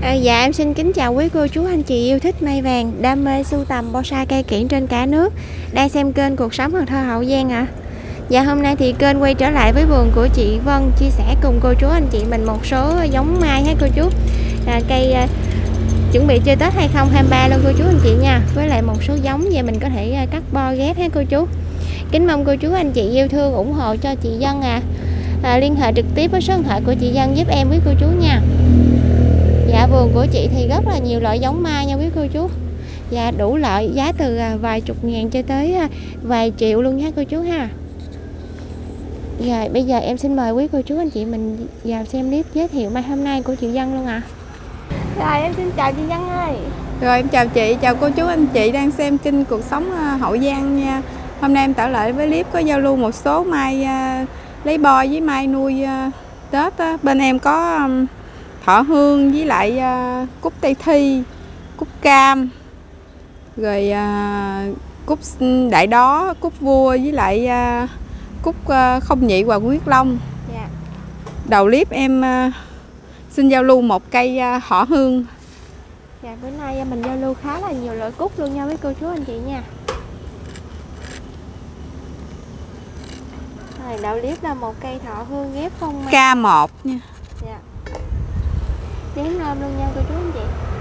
Dạ em xin kính chào quý cô chú anh chị yêu thích mai vàng, đam mê sưu tầm bonsai cây kiểng trên cả nước đang xem kênh Cuộc Sống Cần Thơ Hậu Giang ạ. Dạ hôm nay thì kênh quay trở lại với vườn của chị Vân, chia sẻ cùng cô chú anh chị mình một số giống mai ha cô chú. Cây chuẩn bị chơi Tết 2023 luôn cô chú anh chị nha, với lại một số giống về mình có thể cắt bo ghép ha cô chú. Kính mong cô chú anh chị yêu thương ủng hộ cho chị Vân liên hệ trực tiếp với số điện thoại của chị Vân giúp em với cô chú nha. Dạ vườn của chị thì rất là nhiều loại giống mai nha quý cô chú. Dạ đủ loại, giá từ vài chục ngàn cho tới vài triệu luôn nha cô chú ha. Rồi bây giờ em xin mời quý cô chú anh chị mình vào xem clip giới thiệu mai hôm nay của chị Vân luôn ạ. Rồi em xin chào chị Vân ơi. Rồi em chào chị, chào cô chú anh chị đang xem kênh Cuộc Sống Hậu Giang nha. Hôm nay em trở lại với clip có giao lưu một số mai lấy bo với mai nuôi Tết á. Bên em có thọ hương với lại cúc tây thi, cúc cam, rồi cúc đại đó, cúc vua với lại cúc không nhị và quyết long. Dạ. Đầu clip em xin giao lưu một cây họ hương. Dạ bữa nay mình giao lưu khá là nhiều loại cúc luôn nha với cô chú anh chị nha. Rồi đầu clip là một cây thọ hương ghép phong mai K1 nha. Dạ. Dán nôm luôn nha cô chú anh chị.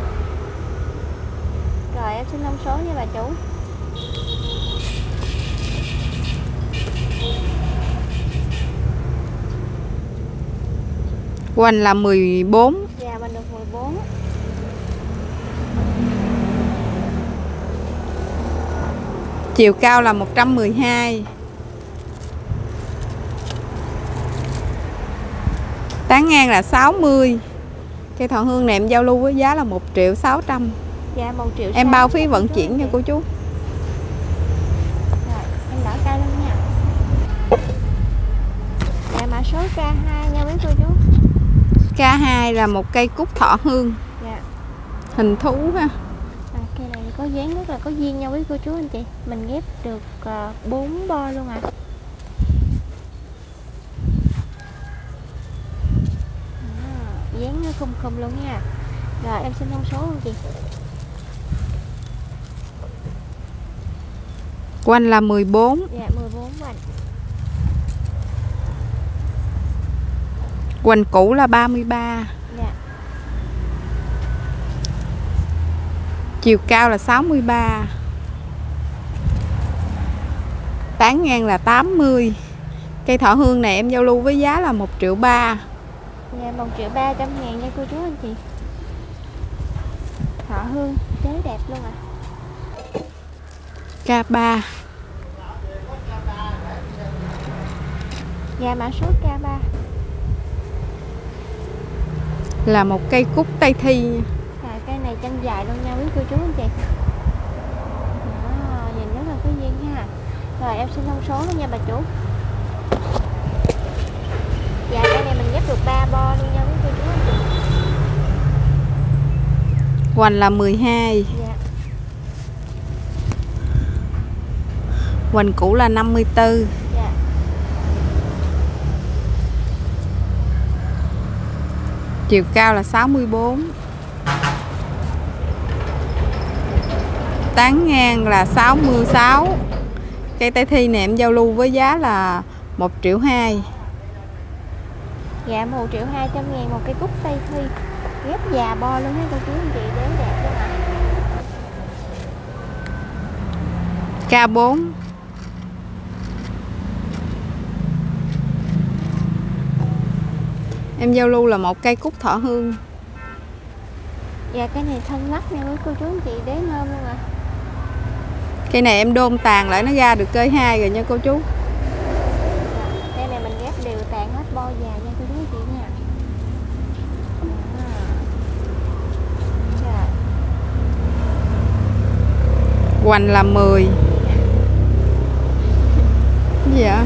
Rồi em xin thông số nha bà chủ. Hoành là 14. Dạ mình được 14. Chiều cao là 112. Tán ngang là 60. Cây thọ hương này em giao lưu với giá là 1.600.000. Dạ 1.600.000. Em bao phí vận chuyển nha cô chú. Rồi em đỡ cây luôn nha. Dạ mã số K2 nha quý cô chú. K2 là một cây cúc thọ hương. Dạ. Hình thú ha. Cây này có dáng rất là có duyên nha quý cô chú anh chị. Mình ghép được 4 bo luôn ạ. Dáng nó khum luôn nha. Rồi em xin thông số luôn chị. Quanh là 14. Dạ 14 quanh. Quanh cũ là 33. Dạ. Chiều cao là 63. Tán ngang là 80. Cây thọ hương này em giao lưu với giá là 1.300.000. Dạ 1.300.000 nha cô chú anh chị. Thọ hương chế đẹp luôn ạ. K3. Dạ mã số K3 là một cây cúc tây thi. Cây này chân dài luôn nha quý cô chú anh chị. Đó, nhìn rất là có duyên ha. Rồi em xin thông số luôn nha bà chủ. Dạ cây này mình ghép được 3 bo luôn nha quý cô chú anh chị. Hoành là 12. Dạ. Hoành cũ là 54. Dạ. Chiều cao là 64. Tán ngang là 66. Cây tây thi này em giao lưu với giá là 1.200.000. Dạ 1.200.000 một cây cúc tây thi ghép già bo luôn ha cô chú anh chị, dáng đẹp luôn ạ. K4. Em giao lưu là một cây cúc thọ hương. Dạ cái này thân ngắt nha cô chú anh chị, dáng nôm luôn ạ. Cây này em đôn tàn lại nó ra được cây 2 rồi nha cô chú. Cây này mình ghép đều tàn hết bo già nha cô chú anh chị nha. Hoành là 10. Dạ.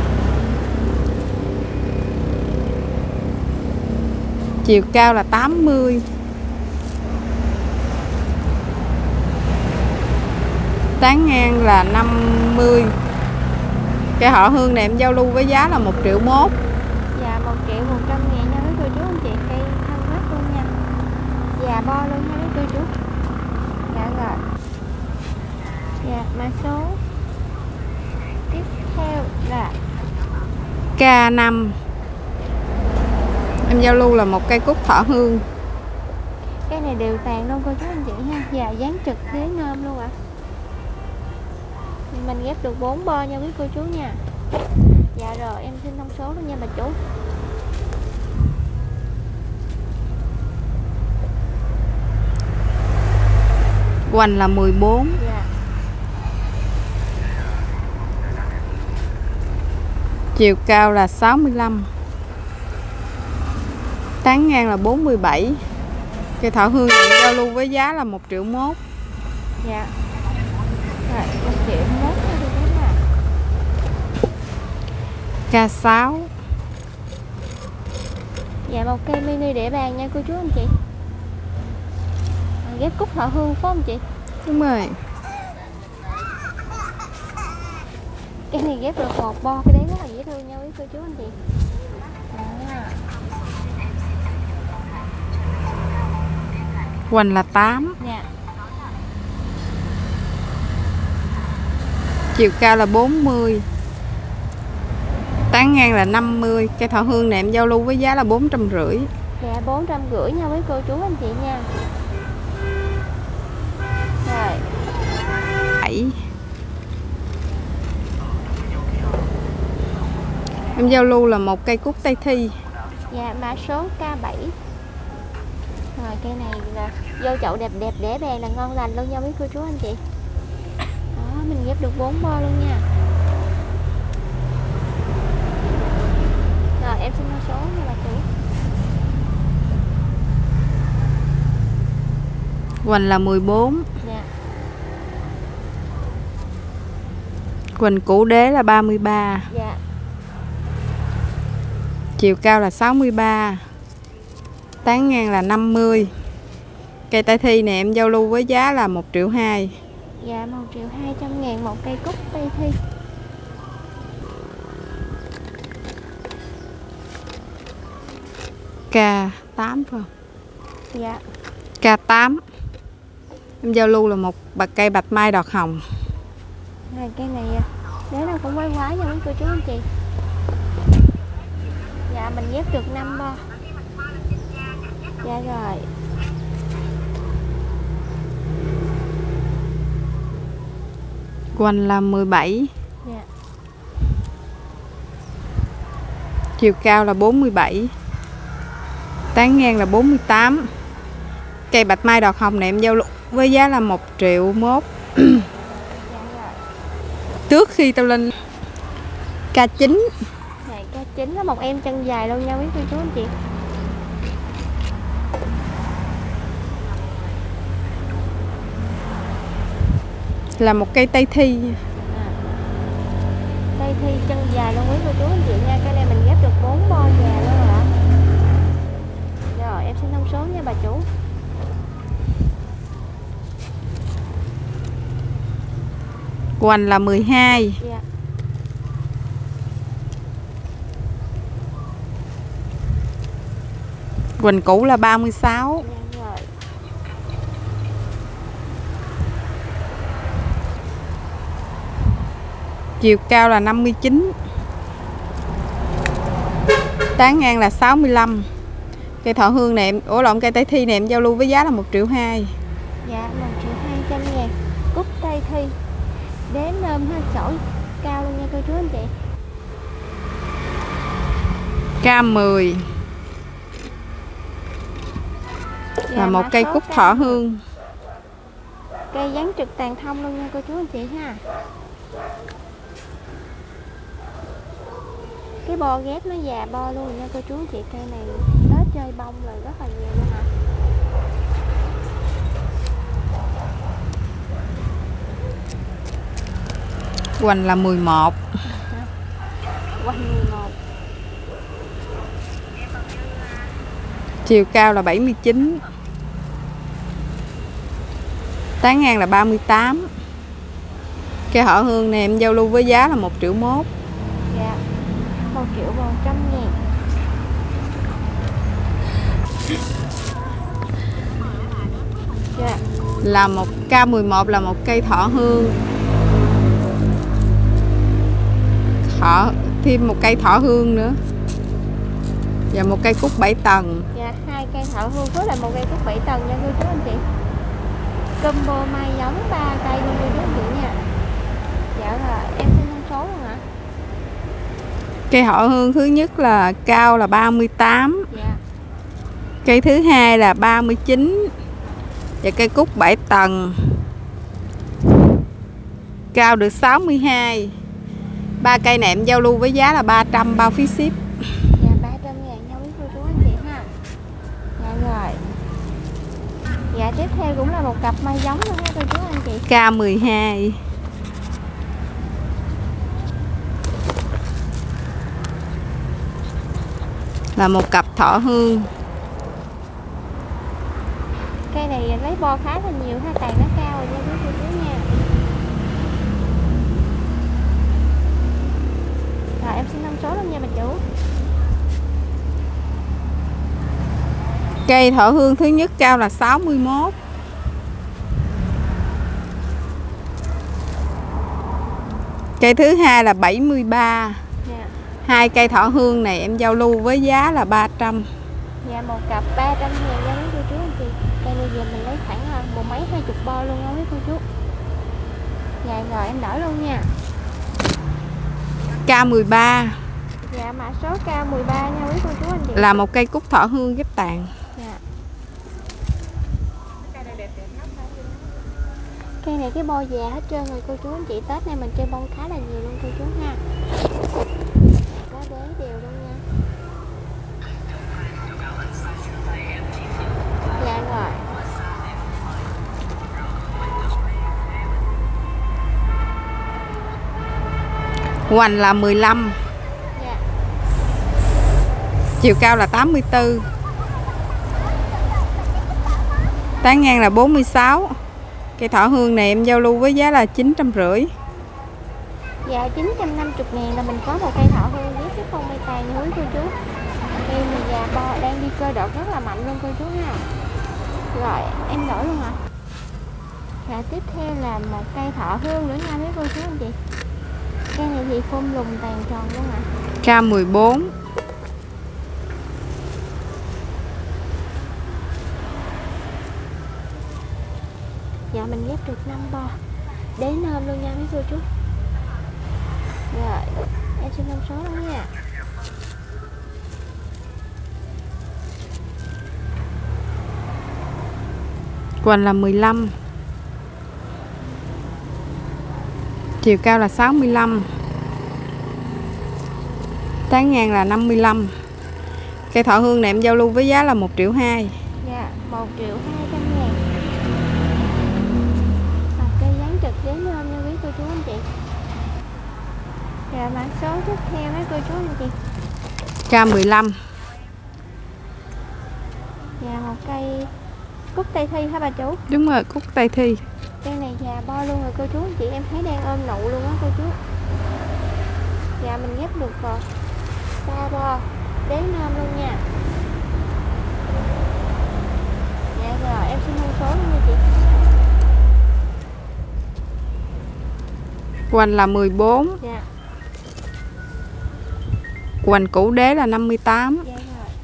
Chiều cao là 80. Tán ngang là 50. Cây họ hương này em giao lưu với giá là 1.100.000. Dạ 1.100.000 nha quý cô chú anh chị, cây thân mắt luôn nha. Dạ Dạ bo luôn nha mấy cô chú. Dạ rồi. Dạ mã số tiếp theo là K5. Em giao lưu là một cây cúc thọ hương. cái này đều tàn luôn cô chú anh chị ha. Dạ dán trực thế nôm luôn ạ. Mình ghép được 4 bo nha quý cô chú nha. Dạ rồi em xin thông số luôn nha bà chủ. Hoành là 14. Dạ. Chiều cao là 65. Tán ngang là 47. Cây thọ hương này giao lưu với giá là 1,1 triệu. Dạ. Rồi 1,1 triệu thôi đi đến nào. K6. Dạ một cây mini để bàn nha cô chú anh chị. Ghép cúc thọ hương phải không chị? Đúng rồi. Cái này ghép được một bo, cái đấy rất là dễ thương nha quý cô chú anh chị. Hoành là 8. Dạ. Chiều cao là 40. Tán ngang là 50. Cây thọ hương này em giao lưu với giá là 450. Dạ 450 nha quý cô chú anh chị nha. Rồi 7. Em giao lưu là một cây cúc Tây Thi. dạ mã số K7. Rồi cây này là vô chậu đẹp đẹp để bàn là ngon lành luôn nha quý cô chú anh chị. Đó mình ghép được 4 bo luôn nha. Rồi em xin số nha bà chủ. Hoành là 14. Dạ. Hoành củ đế là 33. Dạ. Chiều cao là 63. Tán ngang là 50. Cây Tây Thi này em giao lưu với giá là 1,2 triệu. Dạ 1.200.000 một cây cúc Tây Thi. K8 phải không? Dạ. K8. Em giao lưu là một cây bạch mai đọt hồng. Rồi cây này đấy nó cũng quái quái nha quý cô chú anh chị. Dạ mình ghép được 5 bo. Dạ rồi. Hoành là 17. Dạ. Chiều cao là 47. Tán ngang là 48. Cây bạch mai đọt hồng này em giao lưu với giá là 1,1 triệu. Dạ rồi. Trước khi tao lên K9. Này K9 là một em chân dài luôn nha quý cô chú anh chị. Là một cây Tây Thi. Tây Thi chân dài luôn quý cô chú anh chị nha. Cái này mình ghép được 4 bo già luôn rồi ạ. Rồi em xin thông số nha bà chủ. Hoành là 12. Dạ. Hoành củ là 36. Dạ rồi. Chiều cao là 59. Tán ngang là 65. Cây thọ hương này cây Tây Thi này em giao lưu với giá là 1,2 triệu. Dạ 1.200.000 cúc Tây Thi. Đếm nôm ha, sỏi cao luôn nha cô chú anh chị. K10 Dạ, là một mã cây số cúc K10. thọ hương. Cây dán trực tàn thông luôn nha cô chú anh chị ha. Cái bo ghép nó già bo luôn nha cô chú anh chị. Cây này Tết chơi bông rồi rất là nhiều luôn hả. Hoành là 11. Quanh 11. Chiều cao là 79. Tán ngang là 38. Cây họ hương này em giao lưu với giá là 1,1 triệu. Dạ 1.100.000. Dạ. Là một K11 là một cây thọ hương. Thêm một cây thọ hương nữa. Và một cây cúc 7 tầng. Dạ, 2 cây thọ hương với lại một cây cúc 7 tầng nha cô chú anh chị. Combo mai giống 3 cây luôn cô chú anh chị nha. Dạ rồi, em xin thông số luôn ạ. Cây thọ hương thứ nhất là cao là 38. Dạ. Cây thứ hai là 39. Và cây cúc 7 tầng cao được 62. 3 cây này em giao lưu với giá là 300 bao phí ship. Dạ, 300.000 nha quý cô chú anh chị ha. Dạ rồi. Dạ, tiếp theo cũng là một cặp mai giống luôn ha cô chú anh chị. K12. Là một cặp thọ hương. Cây này lấy bo khá là nhiều ha, tàn nó cao rồi nha quý cô chú nha. Rồi em xin thông số luôn nha bà chủ. Cây thọ hương thứ nhất cao là 61. Cây thứ hai là 73. Dạ. 2 cây thọ hương này em giao lưu với giá là 300. Dạ, một cặp 300.000 nha quý cô chú anh chị. Cây này giờ mình lấy khoảng một mấy 20 bo luôn đó quý cô chú. Dạ rồi em đổi luôn nha. K13. Dạ, mã số K13 nha quý cô chú anh chị. Là một cây cúc thọ hương ghép tàn. Dạ. Cây này cái bo già hết trơn rồi cô chú anh chị. Tết này mình chơi bông khá là nhiều luôn cô chú ha. Có đế đều luôn nha. Dạ rồi. Hoành là 15. Dạ. Chiều cao là 84. Tán ngang là 46. Cây thọ hương này em giao lưu với giá là 950. Dạ, 950.000 là mình có một cây thọ hương với cái phong mây tàn nha quý cô chú. Cây này già bo đang đi cơ đọt rất là mạnh luôn cô chú ha. Rồi em đổi luôn hả? Dạ, tiếp theo là một cây thọ hương nữa nha mấy cô chú anh chị. Cây này thì phun lùn tàn tròn luôn ạ. K14. Dạ, mình ghép được 5 bo. Đế nôm luôn nha mấy cô chú. Rồi, em xin thông số đó nha. Hoành là 15. Chiều cao là 65. Tán ngang là 55. Cây thọ hương này em giao lưu với giá là 1,2 triệu. Dạ, 1.200.000. Cây dán trực đế nôm nha quý cô chú anh chị. Rồi mã số tiếp theo mấy cô chú anh chị. K15. Dạ, một cây cúc tây thi hả bà chủ? Đúng rồi, cúc tây thi. Cây này già bo luôn rồi cô chú anh chị, em thấy đang ôm nụ luôn á cô chú. Dạ, mình ghép được rồi 3 bo, đế nôm luôn nha. Dạ rồi, em xin thông số luôn nha chị. Hoành là 14. Dạ. Hoành củ đế là 58. Dạ rồi.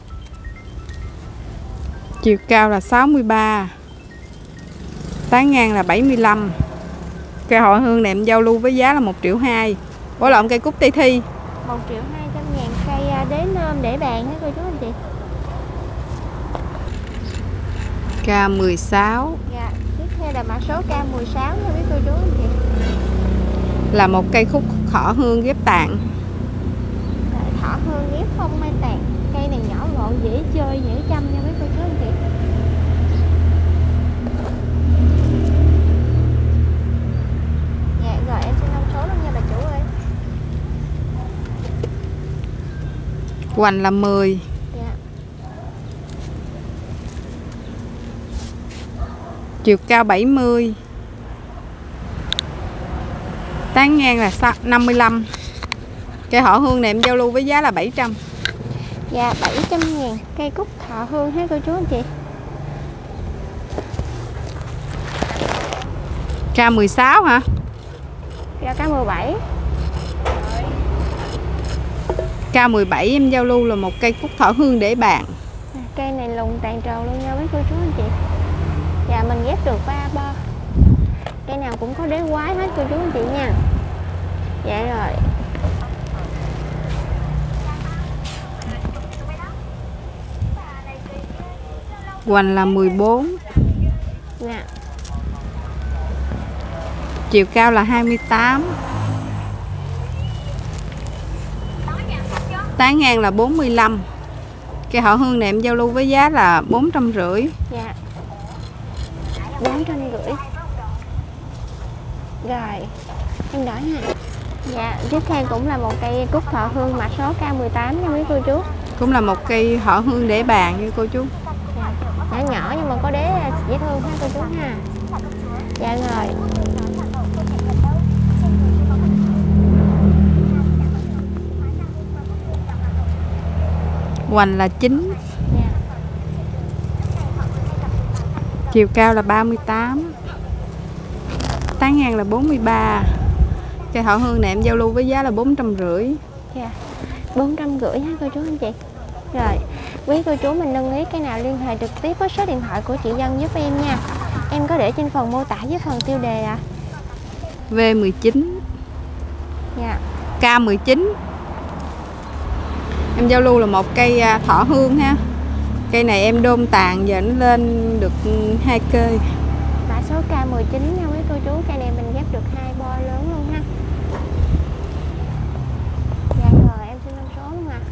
Chiều cao là 63. Tán ngang là 75. Cây thọ hương này em giao lưu với giá là 1,2 triệu. Bỏ lộn cây cúc tây thi. 1.200.000 cây đế nôm để bàn hả cô chú anh chị? K16. Dạ, tiếp theo là mã số K16 nha quý cô chú anh chị. Là một cây cúc thọ hương ghép tàn. Rồi, thỏ hương ghép phong mai tàn. Cây này nhỏ gọn dễ chơi, dễ chăm nha quý cô chú anh chị. Dạ rồi, em xin thông số luôn nha bà chủ ơi. Hoành là 10. Dạ. Chiều cao 70. Tán ngang là 55. Cây thọ hương này em giao lưu với giá là 700. Dạ, 700.000 cây cúc thọ hương ha cô chú anh chị. K16 hả? Dạ K17. K17 em giao lưu là một cây cúc thỏ hương để bàn. Cây này lùng tàn trầu luôn nha mấy cô chú anh chị. Dạ mình ghép được 3 bo. Cây nào cũng có đế quái hết cô chú anh chị nha. Dạ rồi. Hoành là 14. Dạ. Chiều cao là 28. Tán ngang là 45. Cây họ hương này em giao lưu với giá là 450. Dạ. 450. Rồi. Em đổi nha. Dạ, tiếp theo cũng là một cây cúc thọ hương mã số K18 nha quý cô chú. Cũng là một cây họ hương để bàn như cô chú. Dạ. Nhỏ nhỏ nhưng mà có đế dễ thương ha cô chú ha. Dạ rồi. Hoành là 9. Dạ. Chiều cao là 38. Tán ngang là 43. Cây họ hương này em giao lưu với giá là 450. Dạ. 450 ha cô chú anh chị. Rồi, quý cô chú mình nâng ý cái nào liên hệ trực tiếp với số điện thoại của chị Dân giúp em nha. Em có để trên phần mô tả với phần tiêu đề ạ. V19. Dạ. K19. Em giao lưu là một cây thỏ hương ha. Cây này em đôn tàn giờ nó lên được 2 cây. Mã số K19 nha quý cô chú. Cây này mình ghép được 2 bo lớn luôn ha. Dạ rồi, em xin năm số luôn ạ.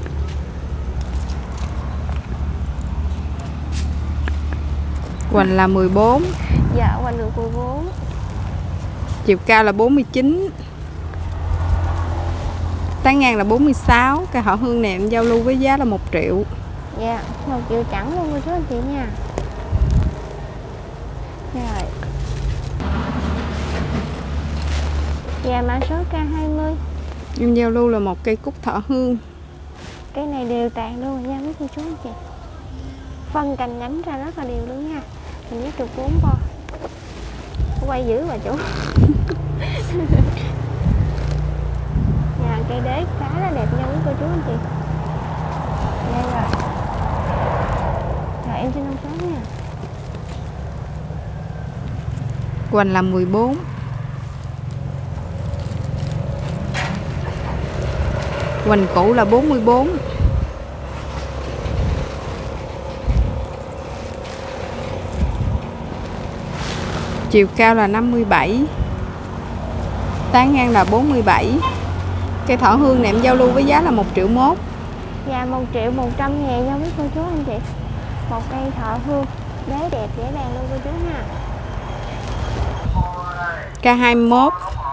Hoành là 14. Dạ, hoành được 14. Chiều cao là 49. Tán ngang là 46. Cây họ hương này em giao lưu với giá là 1 triệu. Dạ, 1 triệu chẳng luôn cô chú anh chị nha. Rồi. Dạ, mã số K20. Em giao lưu là một cây cúc thỏ hương. Cái này đều tàn luôn rồi nha mấy cô chú anh chị. Phân cành nhánh ra rất là đều luôn nha. Mình ghép được 4 bo. Quay dữ bà chủ. Dạ, cây đế khá là đẹp nha quý cô chú anh chị. Đây rồi. Rồi em xin năm số nha. Hoành là 14. Hoành cũ là 44. Chiều cao là 57. Tán ngang là 47. Cây thỏ hương này em giao lưu với giá là 1 triệu mốt. Dạ, 1 triệu 100 ngàn nha quý cô chú anh chị. Một cây thọ hương đế đẹp dễ bàn luôn cô chú ha. K21.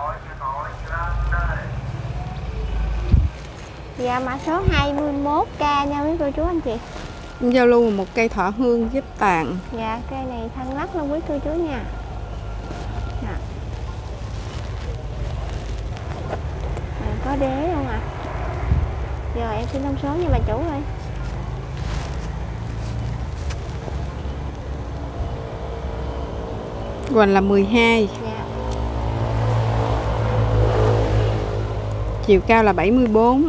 Dạ, mã số 21K nha quý cô chú anh chị. Em giao lưu một cây thỏ hương ghép tàn. Dạ, cây này thân lắc luôn quý cô chú nha. Dạ. Có đế không ạ? Rồi em xin thông số nha bà chủ ơi. Hoành là 12. Dạ. Chiều cao là 74.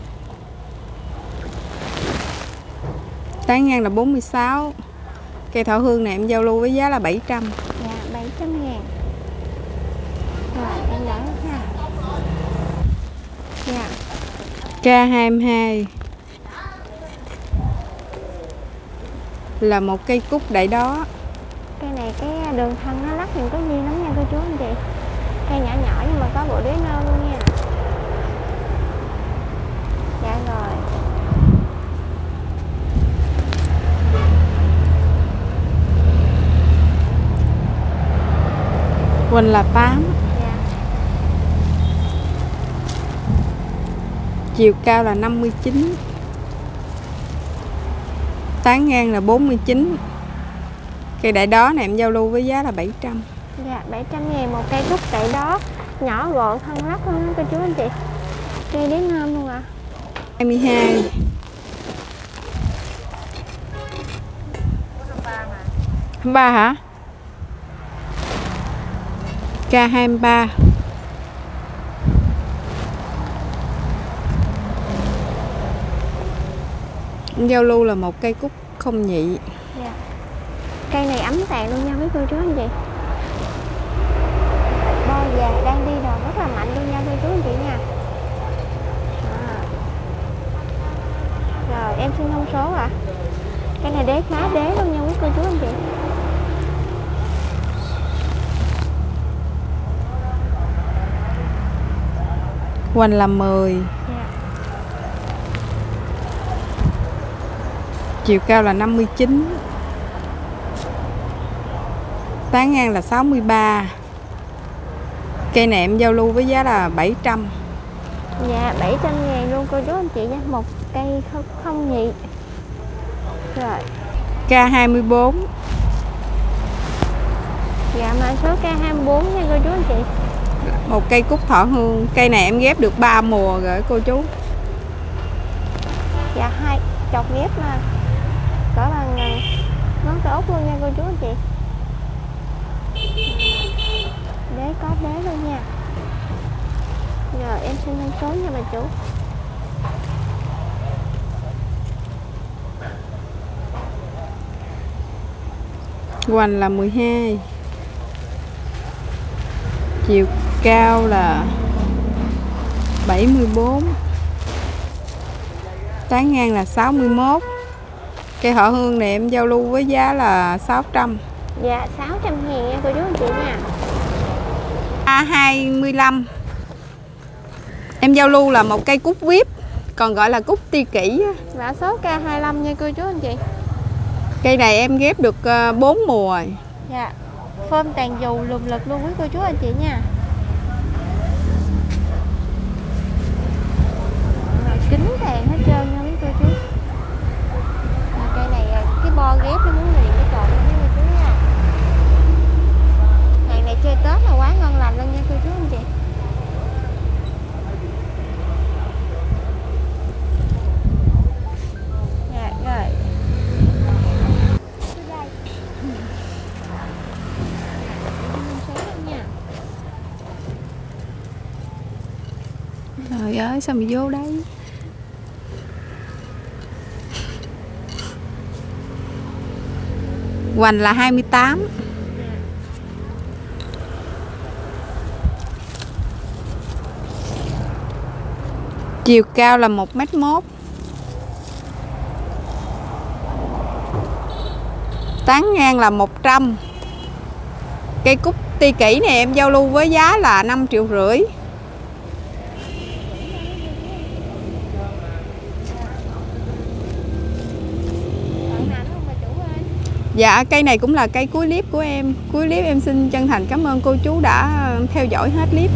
Tán ngang là 46. Cây thỏ hương này em giao lưu với giá là 700. Dạ, 700 ngàn. Rồi em đỡ ha. Dạ. K22 là một cây cúc đại đó. Cây này cái đường thân nó lắc mình có duyên lắm nha cô chú anh chị. Cây nhỏ nhỏ nhưng mà có bộ đế nơ luôn nha. Dạ rồi. Hoành là 8. Dạ. Chiều cao là 59. Tán ngang là 49. Cây đại đó này em giao lưu với giá là 700. Dạ, 700 ngàn một cây cúc đại đó. Nhỏ gọn thân lắc luôn cô chú anh chị. Cây đế nơm luôn ạ. 22. Ba hả? K23. Giao lưu là một cây cúc không nhị. Dạ. Cây này ấm tàn luôn nha mấy cô chú anh chị. Bo già đang đi đòn rất là mạnh luôn nha cô chú anh chị nha. Rồi em xin thông số ạ. Cây này đế khá đế luôn nha quý cô chú anh chị. Hoành là 10. Dạ. Chiều cao là 59. Tán ngang là 63. Cây này em giao lưu với giá là 700. Dạ 700.000 luôn cô chú anh chị nha. Một cây không nhị. Rồi K24. dạ mã số K24 nha cô chú anh chị. Một cây cúc thọ hương. Cây này em ghép được 3 mùa rồi cô chú. Dạ hai chọc ghép mà cỡ bằng ngón tay út luôn nha cô chú anh chị. Đế có đế luôn nha. Rồi em xin thông số nha bà chủ. Hoành là 12. Chiều cao là 74. Tán ngang là 61. Cây họ hương này em giao lưu với giá là 600. Dạ 600.000 nha cô chú anh chị nha. A25. Em giao lưu là một cây cúc vip, còn gọi là cúc ti kỷ. Mã số K25 nha cô chú anh chị. Cây này em ghép được 4 mùa. Dạ. Phơm tàn dù lùm lực luôn quý cô chú anh chị nha. Rồi, kính tàn hết trơn nha quý cô chú. Cây này cái bo ghép nó muốn liền cái trộn luôn quý cô chú nha. Hàng này chơi Tết là quá ngon lành luôn nha cô chú anh chị. Dạ rồi. Trời ơi sao mày vô đây? Hoành là 28. Chiều cao là 1m1. Tán ngang là 100. Cây cúc ti kỷ này em giao lưu với giá là 5,5 triệu. Dạ cây này cũng là cây cuối clip của em. Cuối clip em xin chân thành cảm ơn cô chú đã theo dõi hết clip.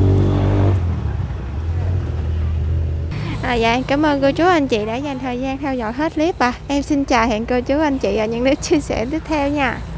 Dạ cảm ơn cô chú anh chị đã dành thời gian theo dõi hết clip. Em xin chào hẹn cô chú anh chị ở những clip chia sẻ tiếp theo nha.